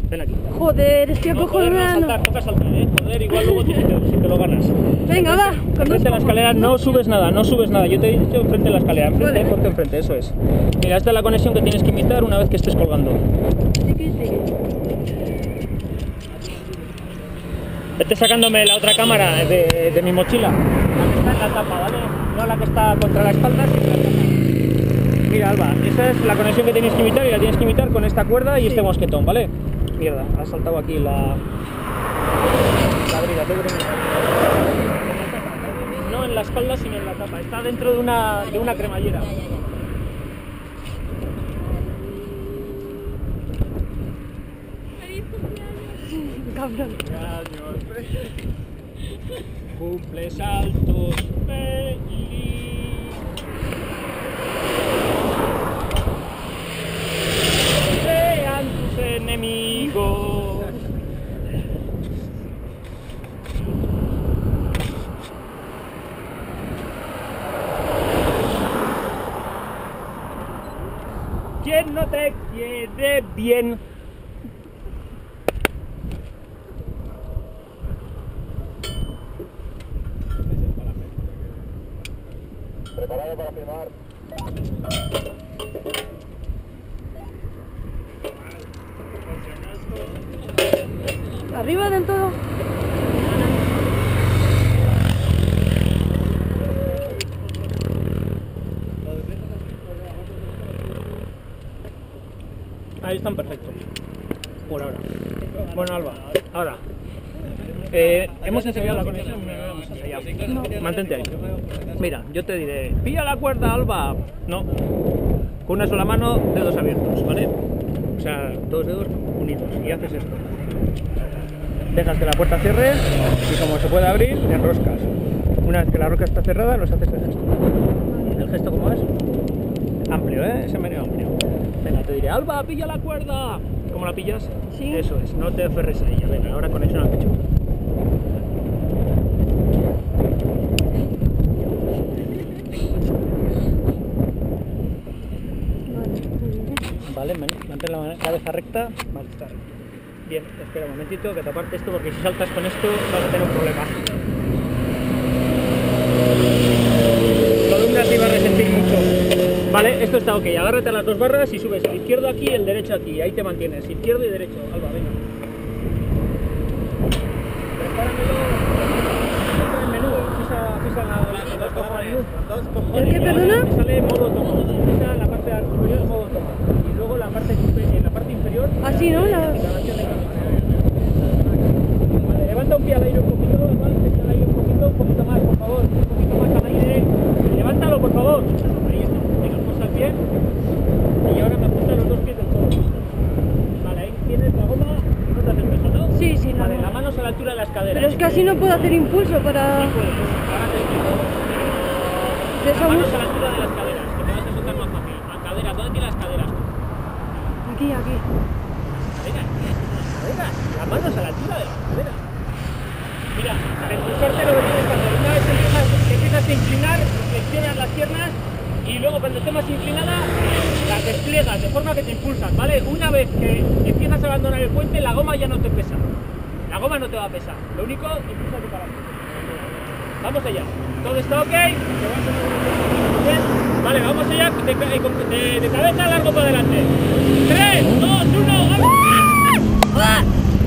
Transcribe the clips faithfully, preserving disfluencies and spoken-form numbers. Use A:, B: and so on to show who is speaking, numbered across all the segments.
A: ven aquí.
B: Joder, estoy
A: No, joder, no
B: acojonando.
A: saltar, toca saltar, eh. Joder, igual luego te, te, si te lo ganas.
B: Venga, va.
A: Enfrente a la escalera, no subes nada, no subes nada. Yo te he dicho enfrente a la escalera, enfrente,
B: Vale.
A: ponte enfrente, eso es. Mira, esta es la conexión que tienes que imitar una vez que estés colgando.
B: Sigue, sigue.
A: Vete sacándome la otra cámara de, de mi mochila. La que está en la tapa, ¿vale? No la que está contra la espalda, sino la tapa. Mira, Alba, esa es la conexión que tienes que imitar y la tienes que imitar con esta cuerda y sí. Este mosquetón, ¿vale? Mierda, ha saltado aquí la... la brida, tengo que imitar. No en la espalda, sino en la tapa. Está dentro de una, de una cremallera.
B: Cabrón.
A: Cumples altos feliz. Sean tus enemigos. ¿Quién no te quiere bien?
C: Preparado para filmar.
B: Arriba del todo.
A: Ahí están perfectos. Por ahora. Bueno, Alba, ahora. Eh, hemos enseñado la conexión. Vamos allá. No. Mantente ahí. Mira, yo te diré, pilla la cuerda, Alba. No. Con una sola mano, dedos abiertos, ¿vale? O sea, dos dedos unidos. Y haces esto. Dejas que la puerta cierre y como se puede abrir, le enroscas. Una vez que la roca está cerrada, los haces el gesto. ¿El gesto cómo es? Amplio, ¿eh? Ese meneo amplio. Venga, te diré, Alba, pilla la cuerda. ¿Cómo la pillas?
B: Sí.
A: Eso es, no te aferres a ella. Venga, ahora conexión al pecho. Vale, mantén la cabeza recta. Vale, está recta. Bien, espera un momentito que te aparte esto porque si saltas con esto vas a tener un problema. Columna te iba a resentir mucho. Vale, esto está ok. Agárrate a las dos barras y subes el izquierdo aquí y el derecho aquí. Ahí te mantienes. Izquierdo y derecho. Alba, venga. Prepáramelo. El menú. Pisa, pisa la, la, la, la, la,
B: ¿El qué, perdona?
A: Sale modo toma. Pisa la parte superior modo toma. Y luego la parte, en la parte inferior.
B: Así, ¿no? La...
A: Vale, levanta un pie al aire un poquito. Levanta el aire un poquito, un poquito más, por favor. Un poquito más al aire. Levántalo, por favor. Ahí está. Venga, posa el pie. Y ahora me apunta los dos pies del todo. Vale, ahí tienes la goma. No te haces peso, ¿no?
B: Sí, sí, no.
A: Vale, la mano a la altura de las caderas.
B: Pero es que así no puedo hacer impulso para...
A: Sí puedes. Ahora te explico.
B: De
A: Las
B: esa
A: manos
B: bus-
A: a la altura de las caderas, que te vas a soltar más fácil. A cadera, ¿dónde tienes las caderas?
B: Aquí, aquí.
A: Venga, venga, las manos a la altura de las caderas. Mira, para impulsarte lo que tienes que hacer. Una vez empiezas, empiezas a inclinar, flexionas las piernas y luego cuando estés más inclinada, las despliegas de forma que te impulsas, ¿vale? Una vez que empiezas a abandonar el puente, la goma ya no te pesa. La goma no te va a pesar. Lo único, impulsate para adelante. Vamos allá. ¿Todo está ok? Bien. Vale, vamos allá. De, de, de cabeza largo para adelante. tres, dos, uno, ¡vamos!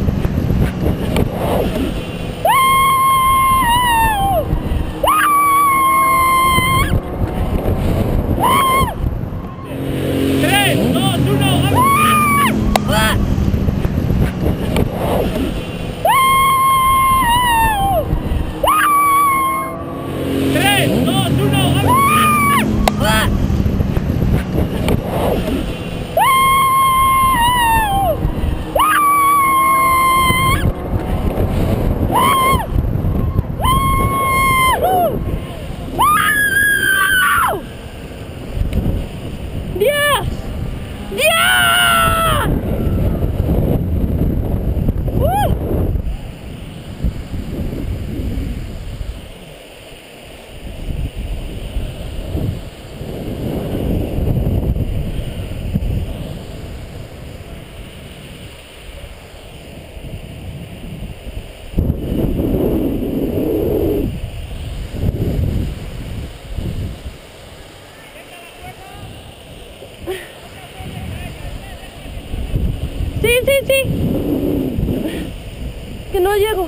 A: tres, dos, uno, ¡vamos! tres, dos, uno, ¡vamos!
B: Sí, sí, sí. Que no llego.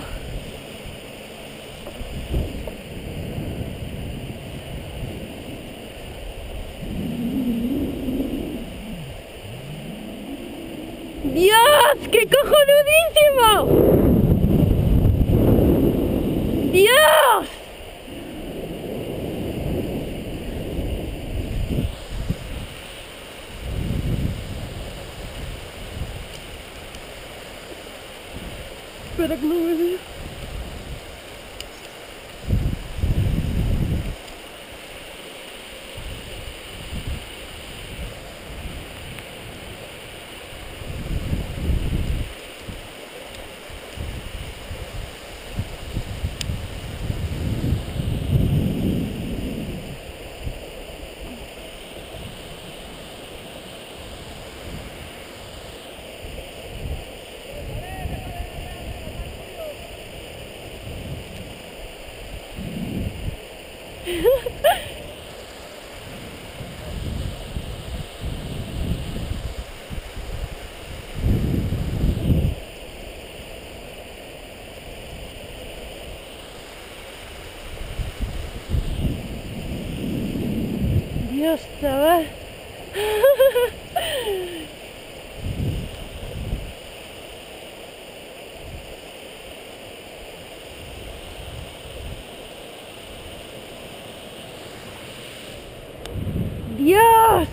B: ¡Dios! ¡Qué cojonudísimo! ¡Dios! Espera que no me vea. Dios, chaval. Dios.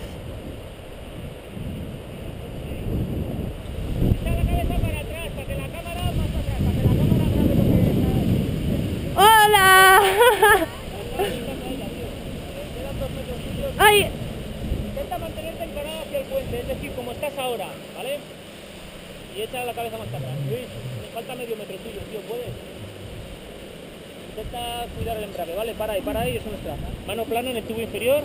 B: ¡Hola! ¡Ay!
A: Intenta mantenerte encarada hacia el puente, es decir, como estás ahora, ¿vale? Y echa la cabeza más para atrás. Luis, me falta medio metro tuyo, tío, ¿puedes? Intenta cuidar el embrague, ¿vale? Para ahí, para ahí, eso no está. Mano plana en el tubo inferior.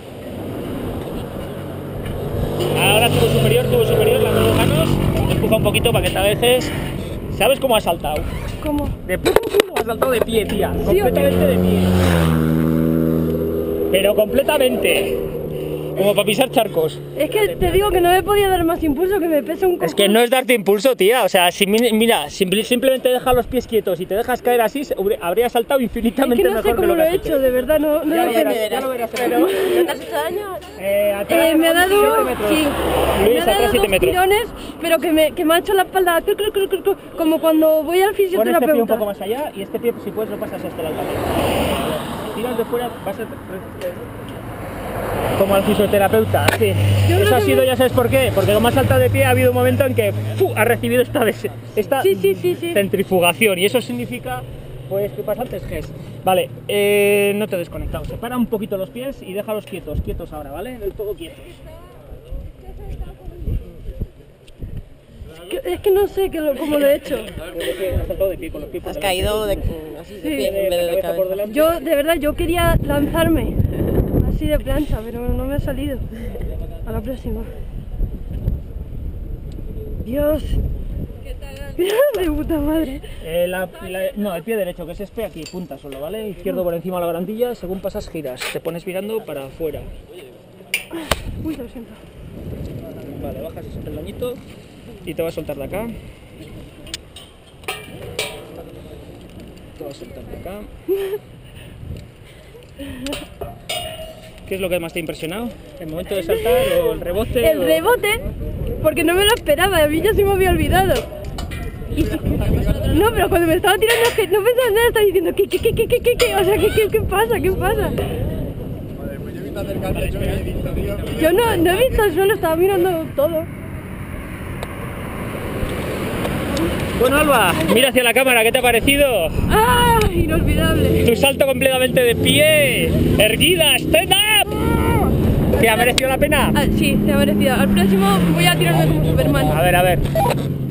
A: Ahora tubo superior, tubo superior, las dos manos. Empuja un poquito para que te alejes. ¿Sabes cómo has saltado?
B: ¿Cómo?
A: De p*** has saltado de pie, tía.
B: ¿Sí o
A: Completamente de pie. Pero completamente. Como para pisar charcos.
B: Es que te digo que no me podía dar más impulso, que me pesa un cojón.
A: Es que no es darte impulso, tía. O sea, si mi- mira, simple- simplemente dejas los pies quietos y te dejas caer así, se- hubri- habría saltado
B: Es
A: infinitamente
B: que no
A: mejor
B: sé
A: de
B: cómo
A: lo
B: lo
A: que
B: he
A: has
B: hecho, de verdad, no, no
A: Ya
B: lo
A: lo verás,
B: sé.
A: ya lo verás.
B: Pero,
D: ¿No te has hecho daño?
A: Eh, atrás,
B: Eh, me ha dado,
A: siete metros.
B: sí,
A: Luis,
B: me ha
A: atrás
B: dado
A: siete
B: dos
A: metros.
B: tirones, pero que me, que me ha hecho la espalda, cru, cru, cru, cru, cru, como cuando voy al
A: Pon este pie un
B: fisioterapeuta.
A: poco más allá y este pie, si puedes, lo pasas hasta la alta. Tiras de fuera, vas a... Como al fisioterapeuta, sí.
B: Yo
A: Eso
B: creo
A: ha
B: que
A: sido,
B: me-
A: ya sabes por qué, porque como has saltado de pie ha habido un momento en que ¡fu! Ha recibido esta, des- esta
B: Sí, sí, sí, sí.
A: centrifugación y eso significa, pues, que pasa antes, G E S. Vale, eh, no te he desconectado, separa un poquito los pies y déjalos quietos, quietos ahora, ¿vale? Del todo quietos.
B: Que- Es que no sé que lo- cómo lo he hecho.
A: Has saltado de pie con los pies por
D: Has
A: delante.
D: caído de, así de
B: Sí.
D: pie en vez de de
A: cabeza por
D: cabeza.
A: delante.
B: Yo, de verdad, yo quería lanzarme así de plancha, pero no me ha salido. A la próxima. Dios. De puta madre.
A: Eh, la- la- no, el pie derecho, que es este aquí, punta solo, ¿vale? Izquierdo por encima de la barandilla, según pasas giras, te pones mirando para afuera.
B: Uy, lo siento.
A: Vale, bajas ese peldañito y te vas a soltar de acá. Te vas a soltar de acá. ¿Qué es lo que más te ha impresionado? ¿El momento de saltar o el rebote?
B: El
A: o-
B: rebote, porque no me lo esperaba, a mí ya se me había olvidado. Y sí que- no, pero cuando me estaba tirando es que no pensaba en nada, estaba diciendo ¿qué, qué, qué, qué, qué, qué, qué? O sea, ¿qué, qué, qué pasa? ¿Qué pasa? Yo no, no he visto el suelo, estaba mirando todo.
A: Bueno, Alba, mira hacia la cámara, ¿qué te ha parecido?
B: ¡Ah! Inolvidable.
A: Tu salto completamente de pie, erguida, stand up. ¿Qué ha merecido la pena?
B: Ah, sí, se ha merecido. Al próximo voy a tirarme como Superman.
A: A ver, a ver.